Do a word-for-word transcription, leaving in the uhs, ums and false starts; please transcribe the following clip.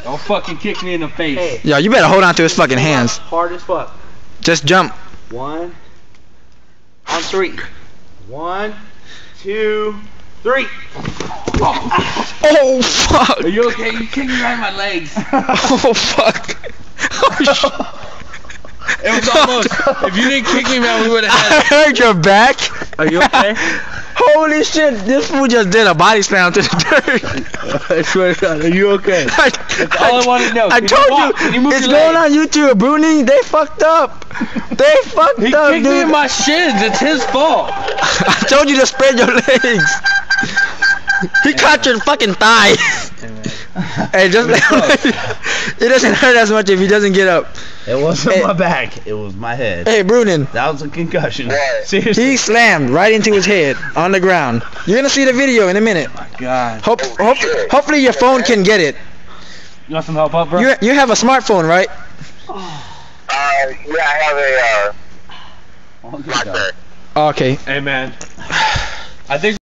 Don't fucking kick me in the face. Hey. Yo, you better hold on to his fucking hands. Hard as fuck. Just jump. One. On three. One, two, three. Oh, oh fuck. Are you okay? You kicked me right in my legs. Oh fuck. Oh, it was almost. If you didn't kick me, man, we would have had. I heard your back. Are you okay? Holy shit, this fool just did a body slam to the dirt. I swear to God, are you okay? I, That's all I, I want to know. I Can told you, you, you it's going on YouTube, Bruni. They fucked up. They fucked he up, kicked dude. me in my shins. It's his fault. I told you to spread your legs. He caught your fucking thigh. Hey, just it doesn't hurt as much if he doesn't get up. It wasn't hey, my back. It was my head. Hey, Brunin. That was a concussion. Seriously. He slammed right into his head on the ground. You're gonna see the video in a minute. Oh my God. Hope, hope, hopefully your phone can get it. You want some help up, bro? You you have a smartphone, right? Uh, yeah, I have a uh. Oh, okay. Hey, man. I think.